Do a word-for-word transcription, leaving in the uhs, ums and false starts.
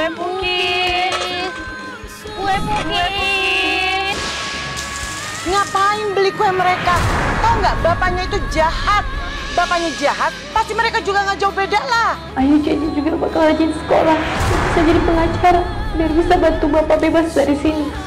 Kue Pukis. Kue Pukis. Ngapain beli kue mereka? Tahu nggak, bapaknya itu jahat. Bapaknya jahat, pasti mereka juga nggak jauh beda lah. Ayu janji juga bakal rajin sekolah, bisa jadi pengacara, biar bisa bantu bapak bebas dari sini.